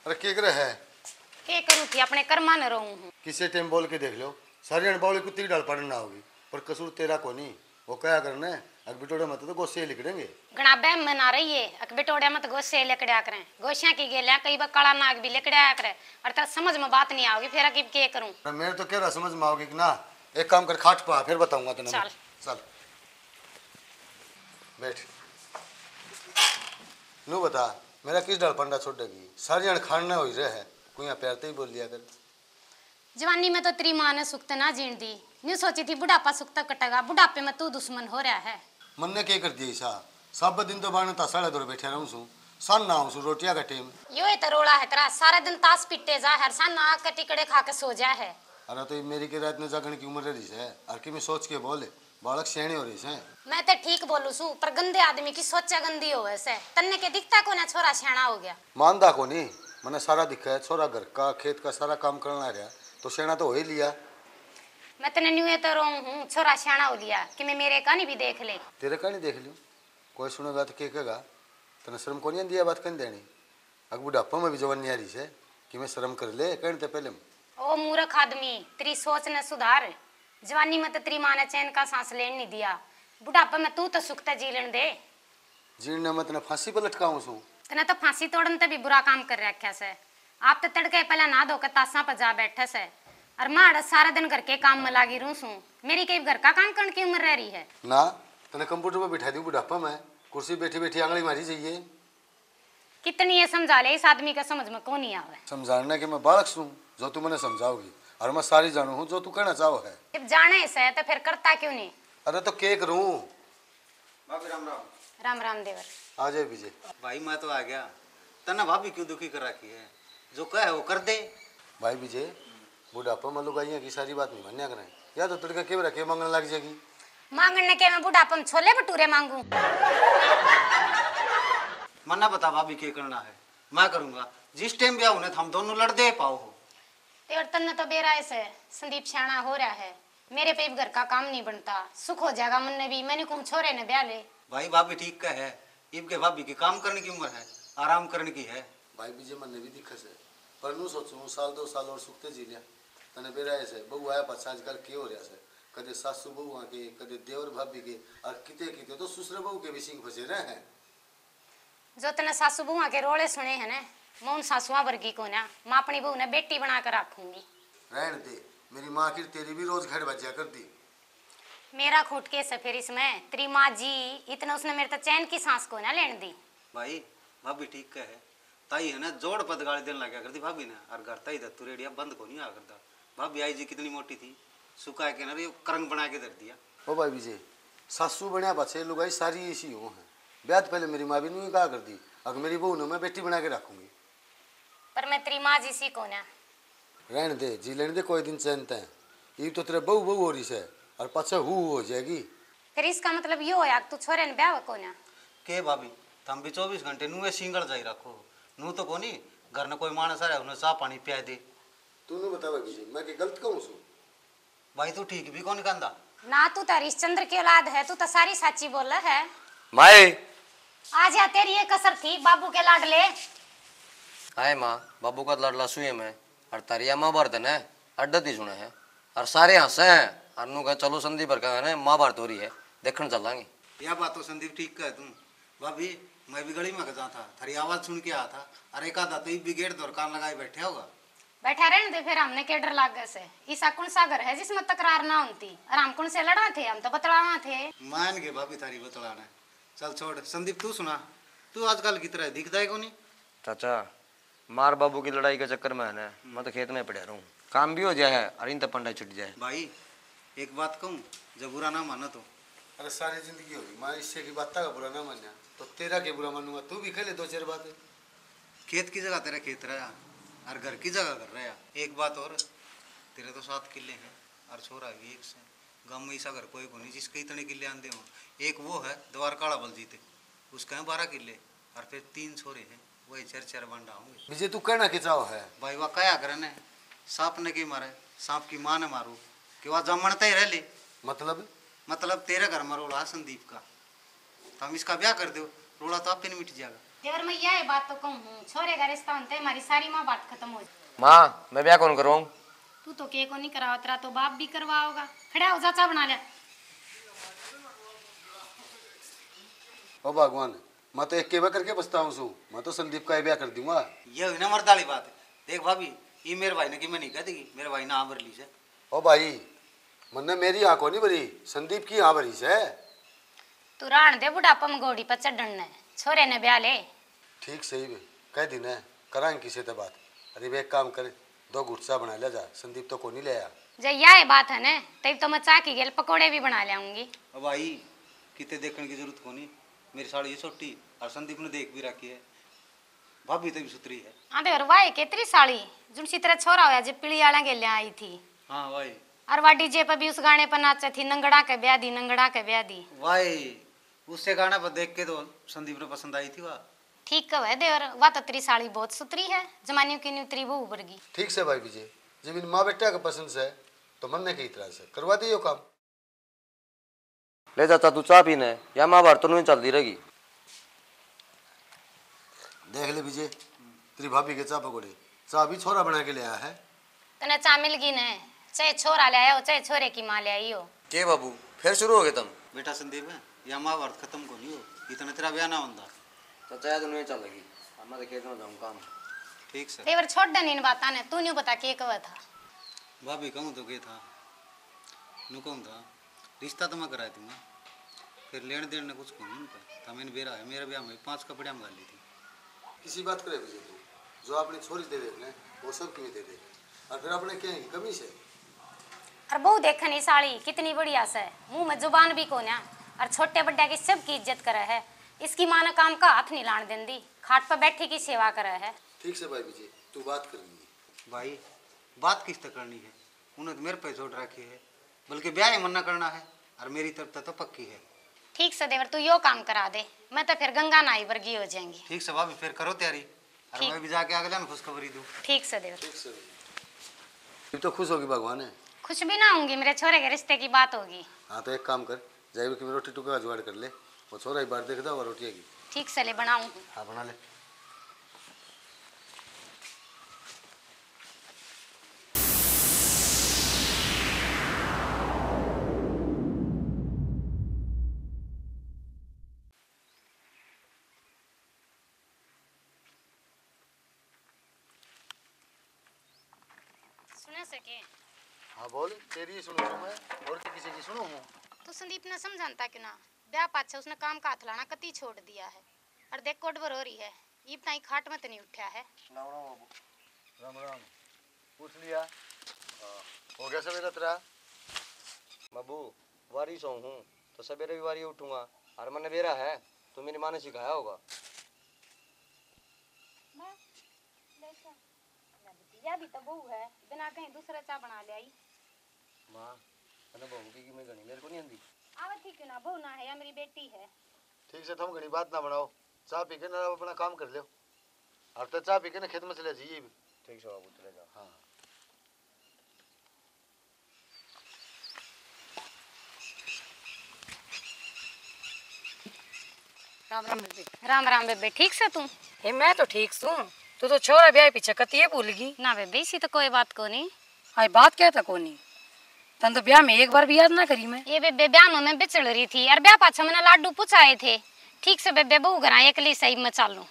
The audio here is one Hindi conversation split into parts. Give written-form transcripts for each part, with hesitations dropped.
अरे के करे है के करूँ थी अपने कर्मा न रहूं हूँ। किसी टाइम बोल के देख लो सारी अनबावली कुत्ती डाल पड़ना होगी पर कसूर तेरा को नहीं। वो क्या करना है अग बिटोड़े मत तो गोसे लिख देंगे। गणा बैम में ना रही है अक बिटोड़े मत गोसे लकड़िया करें गोशिया की गेलिया कई बार काला नाग भी लकड़िया करे और तब समझ में बात नहीं आओगी फिर अकीब के करूँ। मेरे तो कह रहा समझ में आओगी कि ना। एक काम कर खाट पा फिर बताऊंगा तेने। चल चल बैठ नू बता मेरा किस डाल पंडा छोड़ देगी सारी अण खाना हो रहे है कोई यहाँ प्यारते ही बोल लिया कर। जवानी में तो तेरी माँ ने सुख ना जीण दी न्यू सोची थी बुढ़ापा सुख तक कटेगा बुढ़ापे में तू दुश्मन हो रहा है। मन ने क्या कर दिया ईसा सब दिन तो बाण ता साढ़े दौर बैठे रहूं सू सन ना हूं रोटियां का टाइम यो है तो रोड़ा है तेरा सारा दिन ताश पिट्टे जा हर सन ना के टिकड़े खा के सो जा है। अरे तो मेरी के रात में जागने की उम्र रही है और कि मैं सोच के बोले बालक सियाने हो रही है। मैं तो ठीक बोलू सू पर गंदे आदमी की सोचा गंदी हो वैसे तन्ने के दिखता को ना छोरा सियाना हो गया। मानदा को नहीं मैंने सारा दिखा है छोरा घर का खेत का सारा काम करना रहा तो सियाना तो हो ही लिया। मैं तने न्यू तो रोऊं हूँ छोरा सियाना हो लिया कि मैं मेरे कहानी भी देख ले। तेरे कहानी देख लियो कोई सुनेगा तो क्या कहेगा तेने शर्म को नहीं दिया बात कहीं देनी अग बुढ़ापा में भी जवान नहीं आ रही है कि मैं शर्म कर ले कहने तो पहले ओ मूर्ख आदमी तेरी सोच ने सुधार जवानी में तो तेरी माँ ने चैन का सांस लेने नहीं दिया बुढ़ापा में तू तो सुखता जी लेने दे। जीने में तेने फांसी पर लटकाऊं सू तने तो फांसी तोड़न ते भी बुरा काम कर रखा से आप तो तड़के पहले ना धोकर तासा पर जा बैठे से और माड़ सारा दिन घर के काम में लागी रू सू मेरी कई घर का काम करने की उम्र रह रही है ना तने कंप्यूटर पर बिठा दी बुढ़ापा में कुर्सी बैठी बैठी आंगली मारी जाइए। कितनी ये समझा ले इस आदमी का समझ में कौन नहीं आवे। समझाने के मैं बालक सूं जो तू मैंने समझाओगी और मैं सारी जानू हूँ जो तू कहना चाहो है। जब जाने से तो फिर करता क्यों नहीं। अरे तो के करूं भाभी राम राम। राम राम देवर आ जाए विजय। भाई मैं तो आ गया तना भाभी क्यों दुखी कर रखी है जो कहे वो कर दे। भाई विजय बुढ़ापा में लुगाइया की सारी बात नहीं मान्या करें या तो तड़का के रखे मांगने लग जाएगी। मांगने के मैं बुढ़ापा में छोले भटूरे मांगू। मन्ना बता भाभी क्या करना है मैं करूंगा जिस टाइम भी आऊँ ना हम दोनों लड़ दे पाओ हो। तेवर तन्ने तो बेराय से संदीप सियाना हो रहा है मेरे पे घर का काम नहीं बनता सुख हो जाएगा मन ने भी मैंने कहूँ छोरे ने ब्याह ले। भाई भाभी ठीक का है इब के भाभी की काम करने की उम्र है आराम करने की है। भाई विजय मन ने भी दिक्कत है पर नू सोचू साल 2 साल और सुखते जी लिया तने बेराय से बहु आया पाछा आजकल के हो रहा है कदे सासू बहुआ के कदे देवर भाभी के और किते किते तो ससुर बहू के भी सिंह फंसे रहे हैं। जो तने सासू बहुआ के रोले सुने हैं ना मैं उन सासुआ वर्गी को ना मैं अपनी बहू ने बेटी बना कर रखूंगी। रहने दे मेरी माँ की तेरी भी रोज घर बजा कर दी। मेरा खोट के से फिर इसमें तेरी माँ जी इतना उसने मेरे तो चैन की सांस को ना लेने दी। भाई भाभी ठीक का है ताई है ना जोड़ पद गाली देने लगा करती भाभी ने और घर ताई दत्तू रेडिया बंद को नहीं आ करता। भाभी आई जी कितनी मोटी थी सुखा के ना करंग बना के धर दिया। ओ भाई विजय सासू बनया बचे लुगाई सारी ऐसी हो है ब्याह पहले मेरी माँ भी नहीं कहा कर दी अगर मेरी बहू ने मैं बेटी बना के रखूंगी। पर मैं तेरी माँ जी सी को ना रहने दे जी लेने दे कोई दिन चैन तय ये तो तेरे बहू बहू हो रही है और पाछा हो जाएगी। फिर इसका मतलब यो है तू छोरे ने ब्याह को ना के भाभी थम भी 24 घंटे नूए सिंगल जाई रखो नू तो कोनी घर ने कोई मानस आ रहा उन्हें चाह पानी पिया दे। तूने बतावा विजय मैं के गलत कहूँ सू भाई तू ठीक भी कौन कहता ना तू तो हरिश्चंद्र की औलाद है तू तो सारी साची बोल है। माए आज या तेरी ये कसर थी बाबू के लाडले हाय माँ बाबू का लड़ला सुए में और तारिया महाभारत है अड्डत ही सुने हैं और सारे हंसे हैं और नू कहे चलो संदीप पर कहा महाभारत हो रही है देखने चलेंगे। यह बात तो संदीप ठीक कहे तुम भाभी मैं भी गली में गजा था थारी आवाज सुन के आया था अरे एक आधा तो भी गेट दौर कान लगाए बैठे होगा। बैठा रहने दे फिर हमने के डर लाग गए से ईसा कौन सा घर है जिसमें तकरार ना होती और हम कौन से लड़ा थे हम तो बतलावा थे। मान के भाभी थारी बतलाना चल छोड़ संदीप तू सुना तू आजकल की तरह दिखता है कोनी। चाचा मार बाबू की लड़ाई के चक्कर में है ना मैं तो खेत में पड़ा रहूँ काम भी हो जाए और इन तक पंडा छुट जाए। भाई एक बात कहूँ जब बुरा ना माना तो अरे सारी जिंदगी होगी मैं इससे की बात का बुरा ना माना तो तेरा के बुरा मानूंगा तू भी खेले 2-4 बातें। खेत की जगह तेरा खेत रहा और घर की जगह कर रहा। एक बात और तेरे तो 7 किले हैं और छोरा भी एक से गाँव में ऐसा घर कोई को नहीं जिसके इतने किले आंदे हों। एक वो है द्वार काला बल जीते उसका है 12 किले और फिर 3 छोरे हैं वही 4-4 बंडा होंगे। विजय तू कहना के चाहो है भाई वह क्या करे ने सांप ने की मारे सांप की माँ ने मारू कि वह जमणता ही रह ले मतलब तेरे घर में रोड़ा संदीप का तो हम इसका ब्याह कर दो रोड़ा तो आपके नहीं मिट जाएगा। देवर मैं यह बात तो कहूँ छोरे का रिश्ता होते हमारी सारी माँ बात खत्म हो जाए। माँ मैं ब्याह कौन करूँ? तू तो के को नहीं कराओ, तेरा तो बाप भी करवाओगा। खड़ा हो, चाचा बना ले। ओ भगवान, मैं तो एक के करके पछताऊं सू। मैं तो संदीप का ही ब्याह कर दूंगा। ये हुई ना मर्दाली बात है। देख भाभी, ये मेरे भाई ने कि मैं नहीं कह देगी, मेरे भाई ने हाँ भर ली से। ओ भाई, मन्ने मेरी आंखों नहीं भरी, संदीप की हाँ भरी से। तू राण दे बुढ़ापा में घोड़ी पर चढ़ने, छोरे ने ब्याह ले। ठीक सही बे, कह दी ना कराएं किसी से बात। अरे वे एक काम करे, 2 गुटसा बना ले जा, संदीप तो को नहीं ले आया। जब यह बात है ना, तब तो मैं चाह की गेल पकोड़े भी बना लाऊंगी। अब भाई कितने देखने की जरूरत को नहीं, मेरी साड़ी ये छोटी और संदीप ने देख भी रखी है। भाभी तो भी सुतरी है। हाँ देवर वाई केतरी साड़ी जुनसी तरह छोरा होया जब पीली आला गेले आई थी। हाँ भाई। और वा डीजे पर भी उस गाने पर नाचे थी, नंगड़ा के ब्याह दी, नंगड़ा के ब्याह दी। भाई उससे गाना पर देख के तो संदीप ने पसंद आई थी। वाह ठीक कह है देवर, वा तो तेरी साड़ी बहुत सुतरी है, जमाने की नहीं उतरी वो उबरगी। ठीक से भाई विजय, जब इन माँ बेटा का पसंद से तो मन ने की तरह से करवा दियो काम। ले चाचा तू चाह पीने या माँ बार तो नहीं चलती रहेगी। देख ले विजय, तेरी भाभी के चाह पकौड़े, चाह भी छोरा बना के ले आया है। तने चा मिल गई ने, चाहे छोरा ले आयो चाहे छोरे की माँ ले आई हो। के बाबू फिर शुरू हो गए तुम? बेटा संदीप है, या महाभारत खत्म को नहीं हो, इतना तेरा ब्याह ना होता। चाचा तो नहीं चलेगी, मैं तो खेत में जाऊँ काम। ठीक से देवर छोड़ दे इन बात ने, तू नहीं बता के कवा था। भाभी कहूँ तो क्या था, नू कहूँ था रिश्ता तो मैं कराया दूंगा, फिर लेन देन ने कुछ को नहीं उनका था। मैंने बेरा है, मेरे ब्याह में 5 कपड़े हम गाल ली थी। किसी बात करे विजय, तू जो अपनी छोरी दे दे वो सब क्यों दे दे, और फिर अपने क्या कमी से। और बहु देखनी साड़ी कितनी बढ़िया से, मुंह में जुबान भी कोन्या, और छोटे बड्डा की सबकी इज्जत करे है। इसकी माँ ने काम का हाथ नहीं लाने देंदी, खाट पर बैठी की सेवा करे है। ठीक से भाई विजय, तू बात कर ली। भाई बात किस तरह करनी है, उन्हें तो मेरे पे छोड़ रखी है, बल्कि ब्याह ही मना करना है, और मेरी तरफ तो पक्की है। ठीक से देवर तू यो काम करा दे, मैं तो फिर गंगा नाई वर्गी हो जाएंगी। ठीक से भाभी फिर करो तैयारी, और ठीक। मैं भी जाके अगले में खुशखबरी दूँ। ठीक से देवर। ठीक से तू तो खुश होगी भगवान है। खुश भी ना होंगी, मेरे छोरे के रिश्ते की बात होगी। हाँ तो एक काम कर, जाइए कि रोटी टुका जुगाड़ कर ले, वो छोरा ही बाहर देख दो और रोटी आएगी। ठीक से ले बनाऊं। हाँ बना ले। सुने सके हाँ बोल, तेरी सुनो मैं और किसी की सुनो हूँ। तो संदीप ने समझाता क्यों ना, ब्याह पाछे उसने काम का हाथ लाना कति छोड़ दिया है। और देख कोडवर हो रही है, ये इतना ही खाट में तो नहीं उठा है। राम राम बाबू। राम राम। पूछ लिया? हो गया सवेरा तेरा? बाबू वारी सो हूँ तो सवेरे भी वारी उठूंगा, और मैंने बेरा है तो मेरी माँ ने सिखाया होगा। या भी तो बहू है, बिना कहीं दूसरा चा बना ले आई। माँ मैंने बहू की मैं गणी मेरे को नहीं आती। आवा ठीक है ना, बहू ना है या मेरी बेटी है। ठीक से तुम घनी बात ना बनाओ, चाय पी के ना अपना काम कर लो। अब तो चाय पी के ना खेत में चले जाइए भी। ठीक है बाबू चले जाओ। हाँ राम राम बेबे। राम राम बेबे, ठीक से तू? हे मैं तो ठीक हूँ, तू तो छोरा ब्याह पीछे कतिये भूल गई। ना बेबे इसी तो कोई बात को नहीं। आई बात क्या था कोनी, तन तो ब्याह में एक बार भी याद ना करी मैं। ये बेबे ब्याह में मैं बिचड़ रही थी, और ब्याह पाछा मैंने लाडू पूछाए थे। ठीक से बेबे बहू घर एकली सही मैं चालू।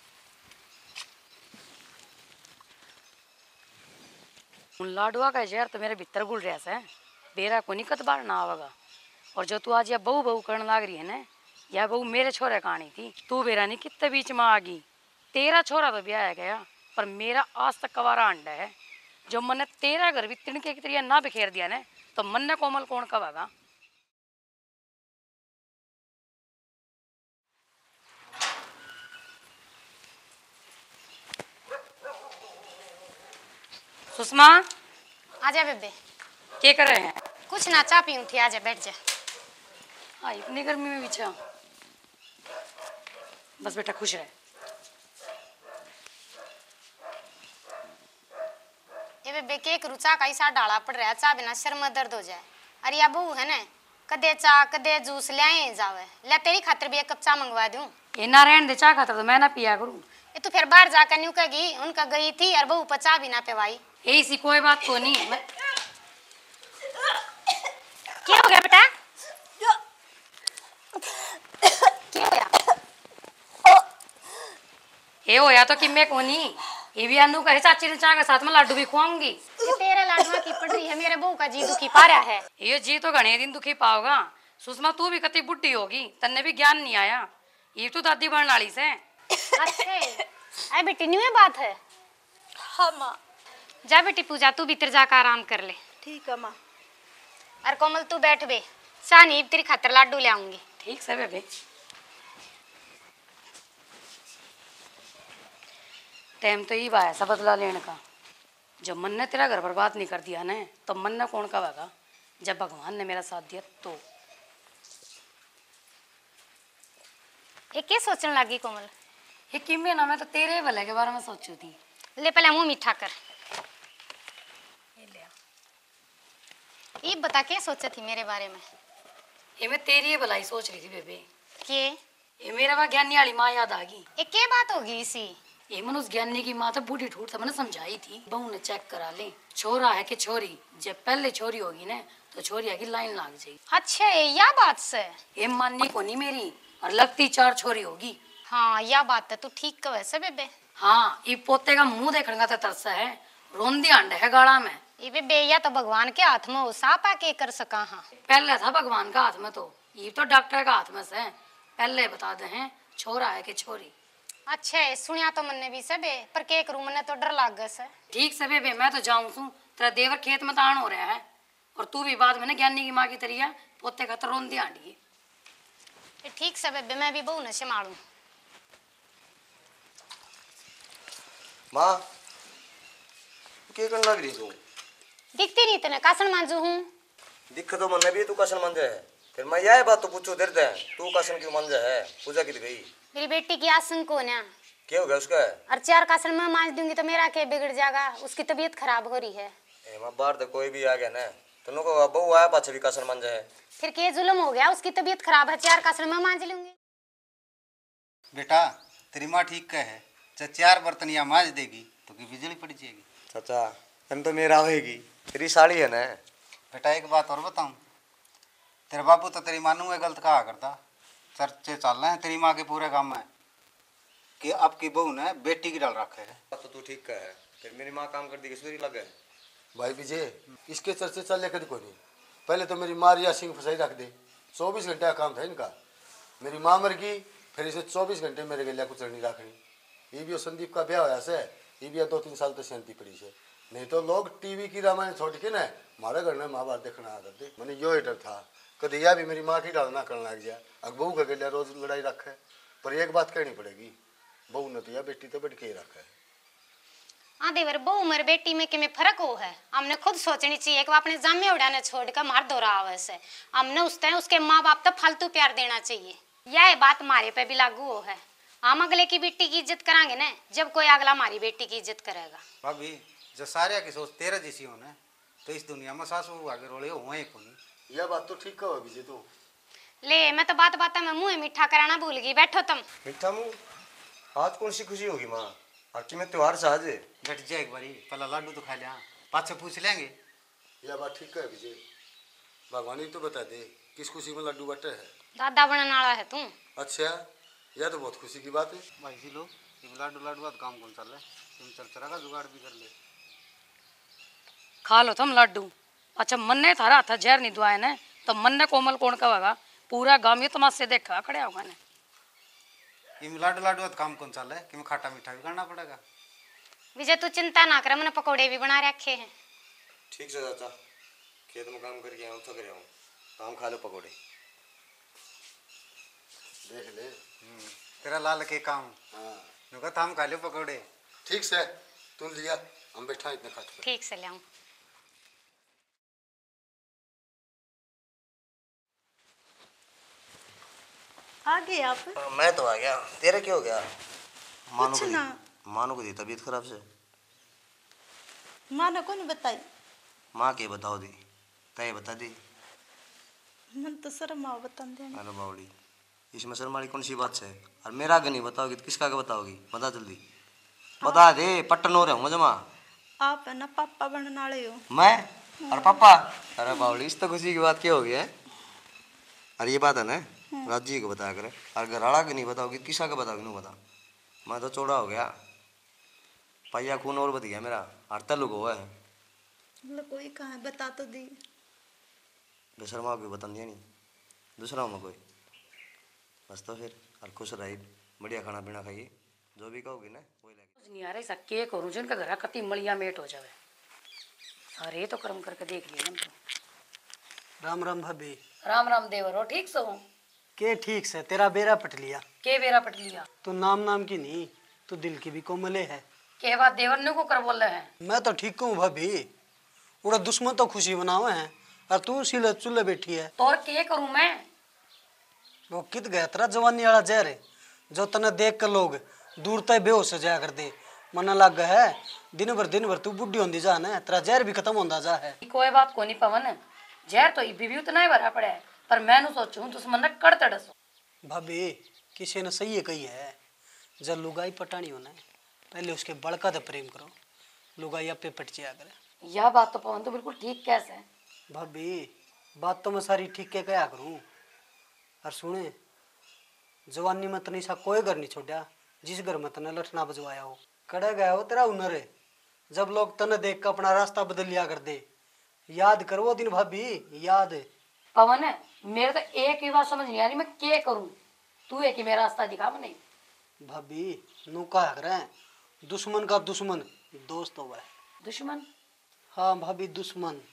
उन लाडुआ का जहर तो मेरे भीतर गुल रहा है, बेरा को निकत बार ना आवेगा। और जो तू आज यह बहू बहू करने लाग रही है ना, यह बहू मेरे छोरे कहानी थी। तू बेरा नहीं कितने बीच में आ गई, तेरा छोरा तो ब्याह है गया, पर मेरा आज तक कवारा अंडा है। जो मैंने तेरा घर भी तिनके की तरह ना बिखेर दिया ना, तो मन ने कोमल कौन कवागा। सुषमा आजा बेबे। क्या कर रहे हैं? कुछ ना, चा पीऊं थी, आजा बैठ जा। हाँ इतनी गर्मी में बिछा, बस बेटा खुश रहे। ये बेबे के करू, चा का ऐसा डाला पड़ रहा है, चा बिना सिर में दर्द हो जाए। अरे या बहू है ना, कदे चा कदे जूस ले आए जावे। ले तेरी खातिर भी एक कप चा मंगवा दूं। ये ना रहने दे चाह खाता तो मैं ना पिया करूँ। ये तो फिर बाहर जाकर न्यू कहेगी उनका गई थी और बहू पचा भी ना पेवाई। यही सी कोई बात तो नहीं मैं क्या हो गया बेटा? क्या हो गया? ये होया तो कि मैं कोनी ये भी अनु कहे चाची ने चाह के साथ में लड्डू भी खुआऊंगी। ये तेरे लाडवा की पड़ रही है, मेरे बहू का जी दुखी पा रहा है। ये जी तो घने दिन दुखी पाओगा। सुषमा तू भी कति बुढ़ी होगी, तन्ने भी ज्ञान नहीं आया। ये तो दादी बनने वाली से। अच्छा अरे बेटी न्यू बात है। हाँ माँ। जा बेटी पूजा तू भीतर जाकर आराम कर ले। ठीक है माँ। और कोमल तू बैठ बे, सानी तेरी खातर लाडू ले आऊंगी। ठीक से बेबे। टाइम तो ये आया सब बदला लेने का। जब मन ने तेरा घर बर्बाद नहीं कर दिया ना तो मन ने कौन कहेगा। जब भगवान ने मेरा साथ दिया तो। ये क्या सोचने लगी कोमल? ये किम्बे ना मैं तो तेरे भले के बारे में सोचू थी। ले पहले मुंह मीठा कर। ये बता क्या सोचा थी मेरे बारे में? ये मैं तेरी भलाई सोच रही थी बेबे। के ये मेरा वह ज्ञानी वाली माँ याद आ गई। ये क्या बात होगी इसी? ये मन उस ज्ञानी की माँ तो बूढ़ी ठूठ था, मैंने समझाई थी बहू ने चेक करा ले छोरा है कि छोरी। जब पहले छोरी होगी ना तो छोरी आगे लाइन लाग जाएगी। अच्छा यह बात से ये माननी को नहीं मेरी और लगती 4 छोरी होगी। हाँ यह बात है तू ठीक कह वैसे बेबे। हाँ ये पोते का मुंह देखने का तरस है। रोंदी अंड है गाड़ा में। ये बेबे या तो भगवान के हाथ में हो, साप आके कर सका। हाँ पहले था भगवान का हाथ में, तो ये तो डॉक्टर का हाथ में से। पहले बता दे हैं छोरा है कि छोरी। अच्छा है सुनिया तो मन ने भी सबे पर के करूं, मन तो डर लाग से। ठीक से बेबे मैं तो जाऊं सू। तेरा देवर खेत में तान हो रहा है और तू भी बाद में ना ज्ञानी की माँ की तरिया पोते का तो रोंदी आंडी। ठीक से बेबे मैं भी बहू ने संभालूं। माँ क्या करने लग रही तू? दिखती नहीं तेने कासन मांजू हूँ। दिख तो मन भी तू कसन मंजे है। फिर मैं यह बात तो पूछू देर दे तू कसन क्यों मंजे है? पूजा की गई मेरी बेटी की आसन को ना क्या हो गया उसका? और 4 कासन में मांज दूंगी तो मेरा क्या बिगड़ जाएगा? उसकी तबीयत खराब हो रही है। माँ बाहर तो कोई भी आ गया ना तुम को बहू आया पाछे भी कसन मंजे है। फिर क्या जुल्म हो गया? उसकी तबीयत खराब है, 4 कासन में मांज लूंगी। बेटा तेरी माँ ठीक कहे, जब 4 बर्तन या मांज देगी तो की बिजली पड़ जाएगी। चाचा हम तो मेरा होएगी तेरी साड़ी है ना। बेटा एक बात और बताऊं, तेरे बापू तो तेरी मानू में गलत कहा करता। चर्चे चल रहे हैं तेरी माँ के पूरे गांव में कि अब की बहू ने बेटी की डाल रखे है। तो तू ठीक कहे फिर मेरी माँ काम कर दी किस लगे। भाई विजय इसके चर्चे चल कभी को नहीं। पहले तो मेरी माँ रिया सिंह फसाई रख दे, 24 घंटे का काम था इनका। मेरी माँ मर गई फिर इसे 24 घंटे मेरे गलिया कुछ नहीं रखनी। ये भी संदीप का ब्याह होया से ये भी 2-3 साल तो शांति पड़ी से। नहीं तो लोग टीवी की रामायण छोड़ के ना हमारे घर में महाभारत देखना आ जाते। मैंने यो डर था कभी यह भी मेरी माँ की डालना करने लग जाए। अब बहू का गलिया रोज लड़ाई रखे पर एक बात कहनी पड़ेगी, बहू ने तो यह बेटी तो बढ़ के ही रखा है। हाँ देवर बहू मर बेटी में किमें फर्क हो है। हमने खुद सोचनी चाहिए कि वो अपने जामे उड़ाने छोड़ कर मार दो रहा वैसे। हमने उस टाइम उसके माँ बाप तो फालतू प्यार देना चाहिए। यह बात हमारे पे भी लागू हो है। हम अगले की बेटी की इज्जत करांगे ना जब कोई अगला हमारी बेटी की इज्जत करेगा। भाभी जो सारे की सोच तेरा जैसी हो ना तो इस दुनिया में सासू आगे रोले हुए ही कौन। यह बात तो ठीक कहो विजय तू। ले मैं तो बात बात में मुंह मीठा कराना भूल गई। बैठो तुम। मीठा मुँह आज कौन सी खुशी होगी माँ? आखिर में त्योहार से आज बैठ जा एक बारी, पहला लाडू तो खा लिया पाछे पूछ लेंगे। यह बात ठीक है विजय, भगवान ही तो बता दे किस खुशी में लड्डू बटे है। दादा बनने वाला है तू। अच्छा यह तो बहुत खुशी की बात है। भाई जी लोग लाडू लाडू बात काम कौन चल रहा है, तुम चरचरा का जुगाड़ भी कर ले। खा लो तुम लड्डू। अच्छा मन ने थारा था जहर नहीं दुआए ना तो मन ने कोमल कौन कहेगा? पूरा गांव ये तमाशे देखा खड़े होगा ने। ये लाडू लाडू बात काम कौन चल रहा है कि मैं खट्टा मीठा भी करना पड़ेगा। विजय तू चिंता ना कर, मैंने पकौड़े भी बना रखे हैं। ठीक से चाचा खेत में काम करके आऊँ थक रहा हूँ काम खा लो पकौड़े। देख ले तेरा लाल के काम हाँ नुका थाम खा लो पकौड़े। ठीक से तू लिया हम बैठा इतने खाते। ठीक से ले आऊं। आ गए आप? मैं तो आ गया, तेरा क्या हो गया? कुछ ना। मानो को दी तबीयत खराब से। माँ ने कौन बताई? माँ के बताओ दी तय बता दी। मन तो शर्म आओ बता दे। अरे बावड़ी इसमें शर्म वाली कौन सी बात है? और मेरा आगे नहीं बताओगी तो किसका आगे बताओगी? बता जल्दी बता दे, पट्टन हो रहा हूँ जमा। आप है ना पापा बनने वाले हो। मैं और पापा? अरे बावली, इस तो खुशी की बात क्या हो गई है? अरे ये बात है ना, राजी को बताया करे, और घर वाला के नहीं बताओगी किसा के बताओगी? नहीं बता, मैं तो चौड़ा हो गया, पाइया खून और बच गया मेरा, और तल्लुक हुआ है। मतलब कोई कहाँ है, बता तो दी। बेशर्मा को बता दिया नहीं, दूसरा हूँ मैं कोई? बस तो फिर, और खुश रही, बढ़िया खाना पीना खाइए, जो भी कहोगी ना वही लगे। नहीं आ रही सके करूँ जिनका घर कति मलिया मेट हो जावे। सारे तो कर्म करके देख लिए तो। राम राम भाभी। राम राम देवर हो, ठीक सो? के ठीक से, तेरा बेरा पट लिया। के बेरा पट लिया? तू नाम नाम की नहीं, तू दिल की भी कोमले है। के बात देवर ने को कर बोल रहे हैं? मैं तो ठीक हूँ भाभी, उड़ा दुश्मन तो खुशी बनावे हैं, और तू सीले चुल्ले बैठी है। तो और के करूँ मैं? वो कित गया तेरा जवानी वाला जहर है, जो तने देख कर लोग दूर तय बेहोश हो जाया कर दे। मन लग है दिन भर तू बुढ़ी होंदी जा ना, तेरा जहर भी खत्म होता जा है। कोई बात को नहीं पवन, जहर तो इबी भी उतना ही भरा पड़ा है, पर मैं सोचूं दुश्मन ने कर तड़सो। भाभी किसी ने सही कही है, जब लुगाई पटानी होना है पहले उसके बड़का तो प्रेम करो, लुगाई अपे पट जाया करे। यह बात तो पवन तो बिल्कुल ठीक कैसे है? भाभी बात तो मैं सारी ठीक के कया करूं, और सुने जवानी में तनी सा कोई घर नहीं छोड़ा जिस घर में तने लठना बजवाया हो। कड़े गया हो तेरा हुनर है, जब लोग तने देख कर अपना रास्ता बदल लिया कर दे। याद कर वो दिन भाभी, याद है। पवन है मेरे तो एक ही बात समझ नहीं आ रही, मैं क्या करूं? तू है कि मेरा रास्ता दिखा नहीं। भाभी नू कहा करें, दुश्मन का दुश्मन दोस्त हो है। दुश्मन? हाँ भाभी दुश्मन।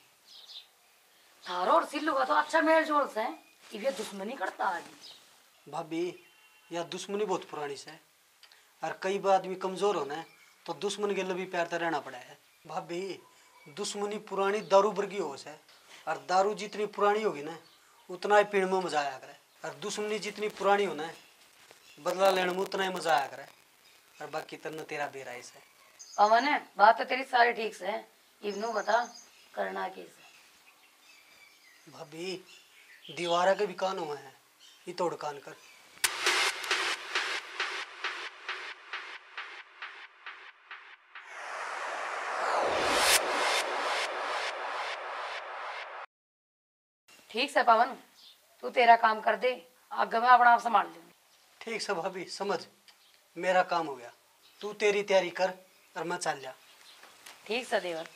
थारो और सिल्लू का तो अच्छा मेल जोल से है, ये दुश्मनी करता आज। भाभी यह दुश्मनी बहुत पुरानी से है, और कई बार आदमी कमजोर होना है तो दुश्मन के लिए भी प्यार से रहना पड़ा है। भाभी दुश्मनी पुरानी दारू वर्गी हो है, और दारू जितनी पुरानी होगी ना उतना ही पीने में मजा आया करे, और दुश्मनी जितनी पुरानी होना है बदला लेने में उतना ही मजा आया करे। और बाकी तरह तेरा बेरा है। पवन है बात तो तेरी सारी ठीक से है, इवनू बता करना कैसे? भाभी दीवारा के भी कान हुआ है, ये तोड़ कान कर। ठीक से पवन, तू तेरा काम कर दे, आगे मैं अपना आप संभाल लूंगी। ठीक से भाभी, समझ मेरा काम हो गया, तू तेरी तैयारी कर और मैं चल जा। ठीक से देवर।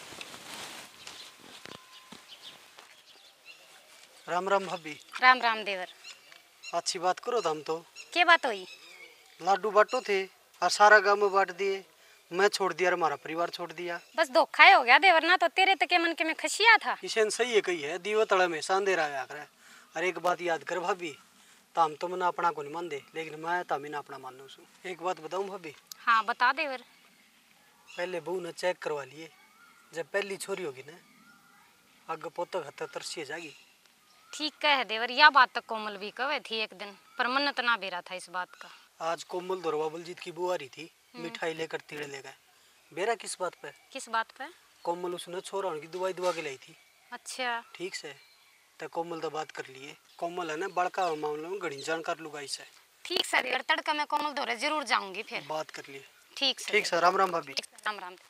राम राम भाभी। राम राम देवर। अच्छी बात करो तो हम तो। क्या बात हुई? लाडू बांटो थे और सारा गांव में बांट दिए, मैं छोड़ दिया और हमारा परिवार छोड़ दिया। बस धोखा ही हो गया देवर ना, तो तेरे तक के मन के में खशिया था। किशन सही है कही है, दीवा तड़ा में अंधेरा आया करे। और एक बात याद कर भाभी, ताम तो मैंने अपना को नहीं मान दे, लेकिन मैं तामी ना अपना मानू सू। एक बात बताऊं भाभी? हाँ बता देवर। पहले बहू ने चेक करवा लिए, जब पहली छोरी होगी ना आगे पोतक हत्या तरसी जागी। ठीक कह देवर, यह बात तो कोमल भी कहे थी एक दिन, पर मन्नत ना बेरा था इस बात का। आज कोमल दौरवा बलजीत की बुआ रही थी, मिठाई लेकर तीड़े ले गए। बेरा किस बात पे? किस बात पे? कोमल उसने छोरा उनकी दवाई दुआ के लाई थी। अच्छा ठीक से तो कोमल तो बात कर लिए। कोमल है ना बड़का मामले में घड़ी जानकार लुगाई से। ठीक से देवर, तड़का मैं कोमल दौरे जरूर जाऊंगी फिर। बात कर लिए। ठीक से। ठीक से, राम राम भाभी। राम राम।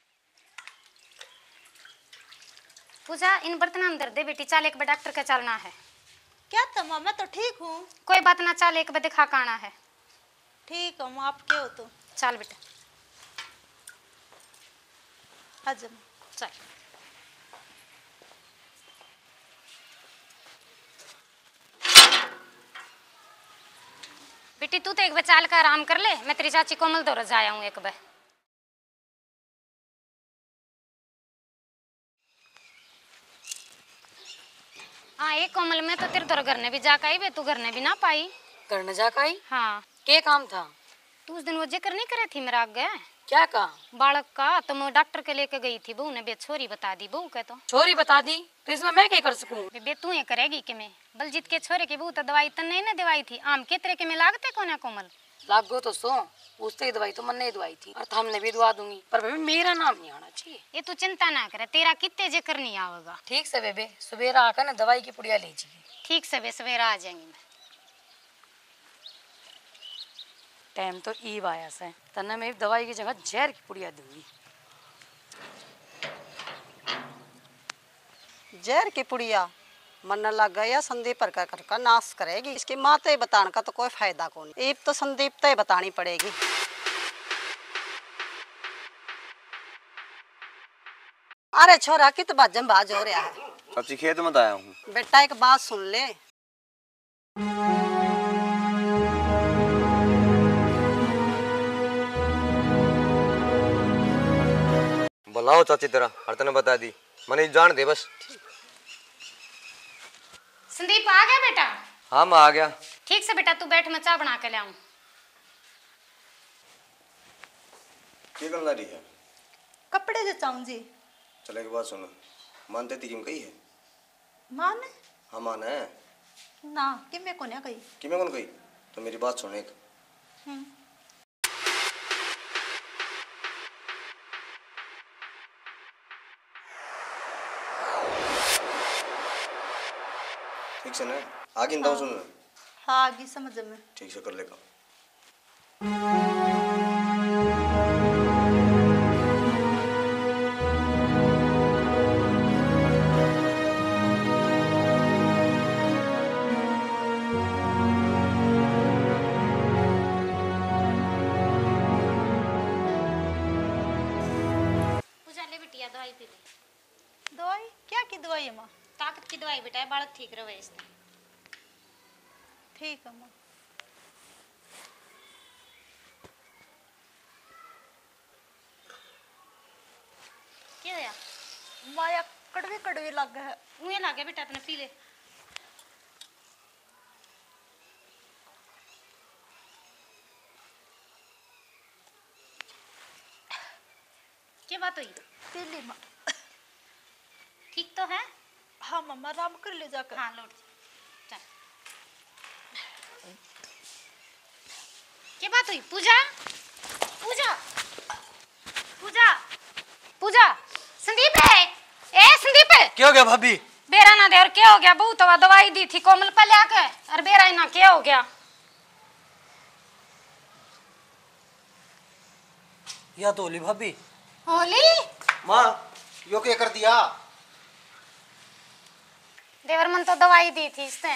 पूजा इन बर्तन अंदर दे बेटी, चाल एक बार डॉक्टर का चलना है। क्या तमा, मैं तो ठीक हूँ। कोई बात ना, चाल एक बार दिखा के आना है। ठीक हूँ, आप क्या हो तो? चल बेटा हजम चल। बेटी तू तो एक बार चाल का आराम कर ले, मैं तेरी चाची कोमल दौरा जाया हूँ एक बार। हाँ एक कोमल में तो तेरे दौरा घर ने भी जाकर आई बे, तू घर ने भी ना पाई। घर न जाकर आई? हाँ। क्या काम था? तू उस दिन वो जिक्र नहीं करे थी मेरा आगे? क्या काम? बालक का तो मैं डॉक्टर के लेके गई थी, बहू ने बे छोरी बता दी। बहू के तो छोरी बता दी, तो इसमें मैं क्या कर सकूं? बे तू ये करेगी कि मैं बलजीत के छोरे की बहू तो दवाई तो नहीं ना दवाई थी, आम के तरह के में लागते कौन है कोमल? लागो तो सो उससे ही दवाई तो मन ने दवाई थी, और हमने भी दवा दूंगी, पर बेबे मेरा नाम नहीं आना चाहिए। ये तू चिंता ना करे, तेरा कितने जिक्र नहीं आवेगा। ठीक से बेबे, सवेरा आकर ना दवाई की पुड़िया लीजिए। ठीक से बे, सवेरा आ जाएंगी मैं। टाइम तो ईब आया से तने मैं दवाई की जगह जहर की पुड़िया दूंगी। जहर की पुड़िया मन लग गया संदीप पर का नाश करेगी। इसकी माँ ते बताने का तो कोई फायदा को नहीं, तो संदीप ते बतानी पड़ेगी। अरे छोरा कित बाजम बाज हो रहा है। चाची खेत में आया हूँ। बेटा एक बात सुन ले। बुलाओ चाची तेरा हर तने बता दी मैंने जान दे बस। संदीप आ गया बेटा? हाँ मैं आ गया। ठीक से बेटा, तू बैठ, मैं चाय बना के ले आऊं। क्या करना रही है? कपड़े जचाऊं जी। चले की बात सुनो, मानते थी किम कही है? माने हाँ मान है ना कि मैं को ना कही कि मैं कौन कही? तो मेरी बात सुन एक। ठीक से ना आगे इन सुन। हाँ आगे समझ में। ठीक से कर लेगा। पूजा ले बिटिया, दवाई पी ले। दवाई क्या की दवाई है माँ? ताकत की दवाई बेटा, बालक ठीक रहे इससे। ठीक है माँ। क्या होया? माया कड़वी कड़वी लग है। मुँह लागे बेटा, अपने पी ले। क्या बात हुई? दिल्ली माँ। ठीक तो है? हाँ मम्मा आराम कर ले जाकर। हाँ लौट जा। चल। क्या बात हुई? पूजा पूजा पूजा पूजा। संदीप है? ए संदीप है? क्या हो गया भाभी? बेरा ना दे। और क्या हो गया? बहुत तो दवाई दी थी कोमल पर लाके, और बेरा ही ना, क्या हो गया? या तो होली भाभी। होली? माँ यो क्या कर दिया? देवर मन तो दवाई दी थी इसने।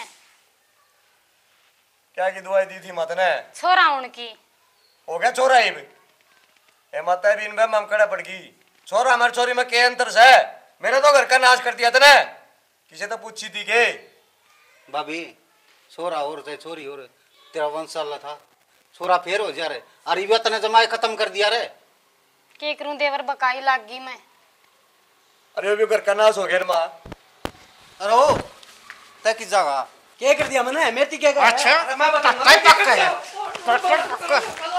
क्या की दवाई दी थी मत ने? छोरा उनकी हो गया छोरा ही ए माता भी इन में हम कड़ा पड़ गई। छोरा हमारे छोरी में क्या अंतर है? मेरे तो घर का नाश कर दिया तने। किसे तो पूछी थी के? भाभी छोरा और चाहे छोरी और तेरा वंश साल था, छोरा फेर हो जा रे। अरे ये तने जमाए खत्म कर दिया रे। के करूं देवर, बकाई लाग गई मैं। अरे वो भी घर का नाश हो गया माँ। अरे ओ तय किस जगह क्या कर दिया मैंने? मेरी क्या कर? अच्छा मैं बताऊंगा। तय पक्का है।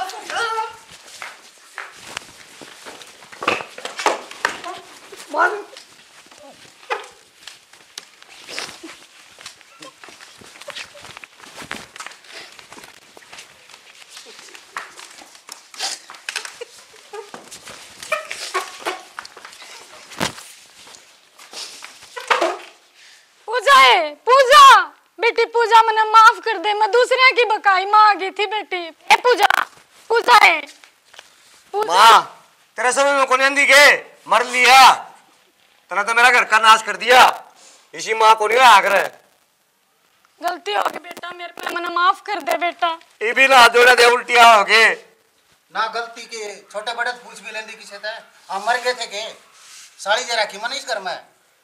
पूजा है, पूजा बेटी, पूजा मने माफ कर दे, मैं दूसरे की बकाई माँ आ गई थी बेटी। ए पूजा, पूजा है। माँ तेरा समय में कौन आंधी के मर लिया तना तो मेरा घर का नाश कर दिया। इसी माँ को नहीं आकर गलती हो गई बेटा मेरे पे, मने माफ कर दे बेटा। ये भी ना जोड़ा दे उल्टिया हो गए ना गलती के छोटे बड़े पूछ भी लेंदी किसे थे। हम मर गए थे के साड़ी जरा की मन इस घर में।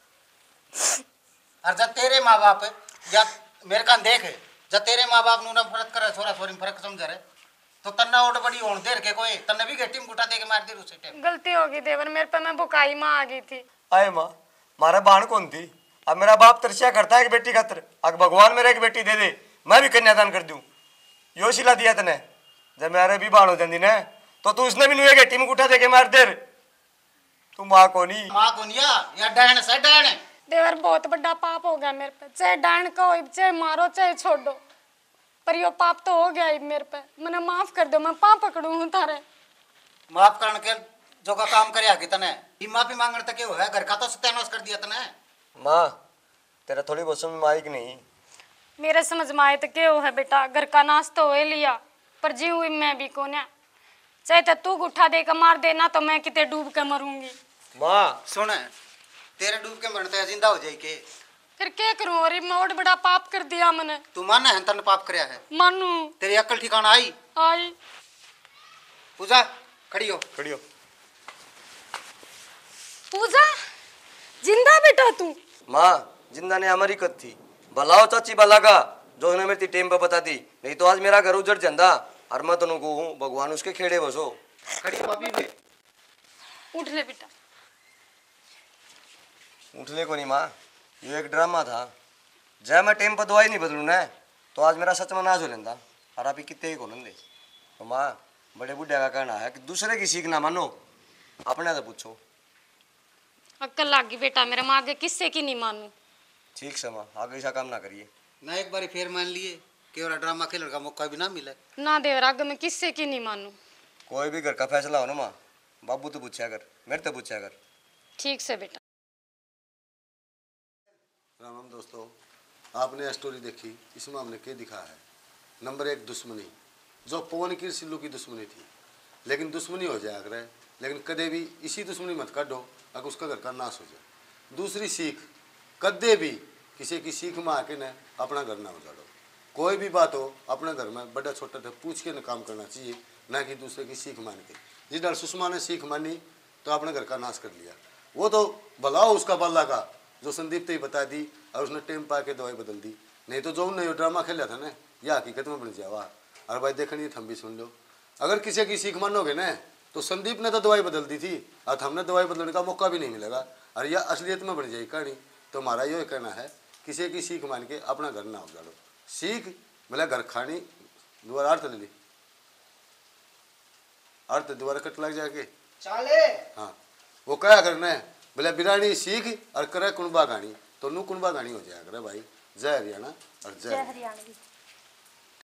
और जब तेरे माँ बाप या मेरे कान देख, जब तेरे माँ बाप नु ना फर्क करे, छोरा छोरी में फर्क समझ रहे, तो तन्ना ओट बड़ी होन देर के कोई तन्ने भी गेटी में गुटा दे के मार दे उसे टाइम। गलती हो गई देवर मेरे पे, मैं बुकाई माँ आ गई थी। आए माँ मारा बाण कौन थी? अब मेरा बाप तरसिया करता है एक बेटी खातर, अगर भगवान मेरे एक बेटी दे दे मैं भी कन्यादान कर दूं। यो शिला दिया तने जब मेरे भी बाण हो जाती ने तो तू उसने भी नुए गेटी में गुटा दे के मार दे। तू माँ को नहीं? माँ को निया या डायन से डायन। देवर बहुत बड़ा पाप हो गया मेरे पे, चाहे डांड का हो, चाहे मारो चाहे छोड़ो, पर यो पाप तो हो गया ही मेरे पे। मने माफ कर दो, मैं पाँव पकड़ू हूँ थारे। माफ करने के जो का काम करे आगे तने ये माफी मांगने तक हो है, घर का तो सत्यानाश कर दिया तने। माँ तेरा थोड़ी बहुत समझ में आई कि नहीं? मेरे समझ में आए तो क्या है बेटा, घर का नाश तो हो लिया, पर जी हुई मैं भी को ना, चाहे तो तू उठा दे के मार देना तो मैं कितने डूब के मरूंगी। माँ सुन, तेरे डूब के मरते जिंदा हो जाए के फिर क्या करूं? अरे मैं और बड़ा पाप कर दिया मैंने। तू माना है तन पाप करया है? मानू। तेरी अक्ल ठिकाना आई? आई। पूजा खड़ी हो, खड़ी हो। पूजा जिंदा बेटा तू? माँ जिंदा ने हमारी कद थी, भलाओ चाची भला का जो उन्हें मेरी टेम पे बता दी, नहीं तो आज मेरा घर उजड़ जाता। और मैं तनु को हूँ भगवान उसके खेड़े बसो। खड़ी हो भाभी में। उठ ले बेटा। उठले को नहीं माँ, ये एक ड्रामा था। जय मैं टेम पर दवाई नहीं बदलू ना तो आज मेरा सच में नाज हो लेंदा। और अभी कितने ही को नंदे तो माँ बड़े बुढ़े का कहना है कि दूसरे की सीख ना मानो, अपने से पूछो। अक्ल लागी बेटा मेरे, माँ आगे किससे की नहीं मानू। ठीक से माँ, आगे ऐसा काम ना करिए ना। एक बार फिर मान लिए कि और ड्रामा खेलने का मौका भी ना मिले ना देवर, आगे मैं किससे की नहीं मानू। कोई भी घर का फैसला हो ना माँ, बाबू तो पूछा कर, मेरे तो पूछा कर। ठीक से बेटा। राम राम दोस्तों, आपने स्टोरी देखी, इसमें हमने क्या दिखा है? नंबर 1 दुश्मनी, जो पवन की सिल्लू की दुश्मनी थी, लेकिन दुश्मनी हो जाए अगर, लेकिन कदे भी इसी दुश्मनी मत काटो अगर उसका घर का नाश हो जाए। दूसरी सीख, कदे भी किसी की सीख में आके न अपना घर ना उजाड़ो। कोई भी बात हो अपने घर में बड़ा छोटा था पूछ के न काम करना चाहिए, ना कि दूसरे की सीख मान के। जिस डर सुषमा ने सीख मानी तो अपने घर का नाश कर लिया। वो तो भला हो उसका बल्ला का जो संदीप ने बता दी और उसने टेम पा के दवाई बदल दी, नहीं तो जो उन्होंने ड्रामा खेला था ना यह हकीकत में बन जावा। और भाई देखनी हम भी सुन लो, अगर किसी की सीख मानोगे ना तो संदीप ने तो दवाई बदल दी थी और हमने दवाई बदलने का मौका भी नहीं मिलेगा और यह असलियत में बन जाएगी कहानी। तो हमारा ये कहना है किसी की सीख मान के अपना घर ना उजाड़ो। सीख मतलब घर खानी, दोबारा अर्थ ले ली, अर्थ दोबारा कट लग जाके चाले। हाँ वो क्या करना है बोले बिरानी सीख और करे कुनबा गानी, तो नू कुनबा गानी हो जाएगा भाई। जय हरियाणा और जय हरियाणवी।